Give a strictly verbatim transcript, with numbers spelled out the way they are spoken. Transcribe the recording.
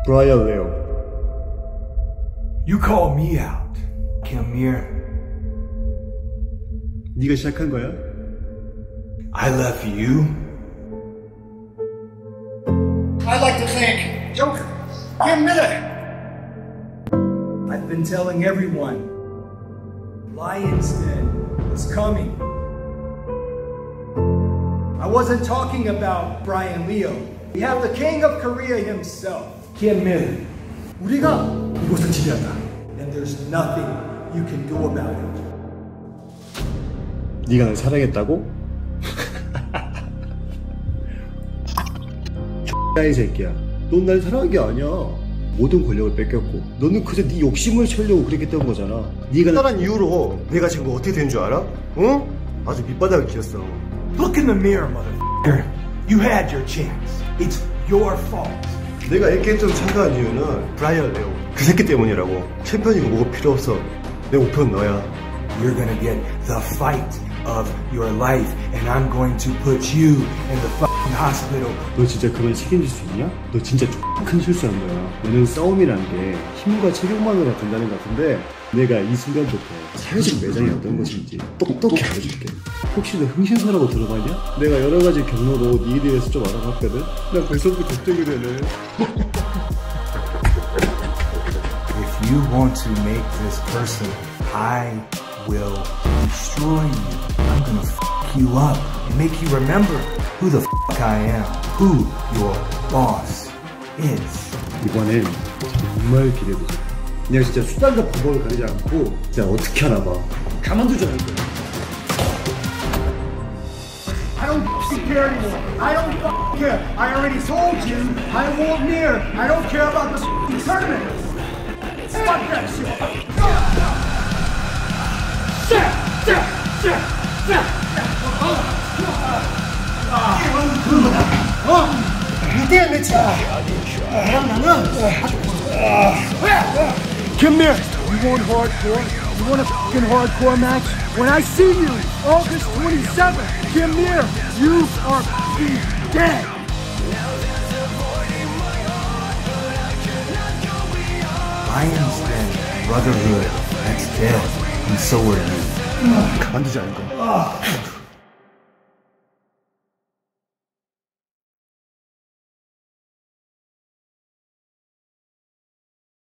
브라이언 레오. You call me out, Kimir. 네가 시작한 거야? I love you. I'd like to thank Joker, Kim Miller. I've been telling everyone, Lion's Den is coming. I wasn't talking about Bryan Leo. We have the king of Korea himself, Kim Miller. 우리가 이곳을 지배한다. And there's nothing you can do about it. 네가 날 사랑했다고? 이 새끼야. 넌 날 사랑한 게 아니야. 모든 권력을 뺏겼고 너는 그저 네 욕심을 채우려고 그렇게 했던 거잖아. 네가 따란 이후로 내가 지금 어떻게 된 줄 알아? 응? 아주 밑바닥을 기었어. Look in the mirror, motherfucker. You had your chance. It's your fault. 내가 에이케이더블유 참가한 이유는 브라이언 레오 그 새끼 때문이라고. 챔피언이고 뭐고 필요 없어. 내 목표는 너야. You're gonna get the fight of your life, and I'm going to put you in the fucking hospital. 너 진짜 그런 책임질 수 있냐? 너 진짜 큰 실수한 거야. 너는 싸움이란 게 힘과 체력만으로 된다는 것 같은데 내가 이 순간부터 사회적 매장이 어떤 것인지 똑똑히 알려줄게. 혹시 너 흥신소라고 들어봤냐? 내가 여러 가지 경로로 니에 대해서 좀 알아봤거든? 난 벌써부터 걱정이 되네. If you want to make this personal, I will destroy you. I'm gonna f*** you up and make you remember who the f*** I am, who your boss is. 이번엔 정말 기대되지. 내가 진짜 수단과 방법을 가리지 않고 내가 어떻게 하나 봐. 가만두지 않을 거야. I don't f***ing care anymore. I don't f***ing care. I already told you I won't near. I don't care about the f***ing tournament. Fuck that shit. 어? 이대의 매치야. 너랑 나는 아주 Come here. You want hardcore? You want a fucking hardcore match? When I see you, August twenty-seventh, come here. You are fucking dead. Lion's Den, brotherhood, that's dead, and so are you. 가만두지 않을 거야.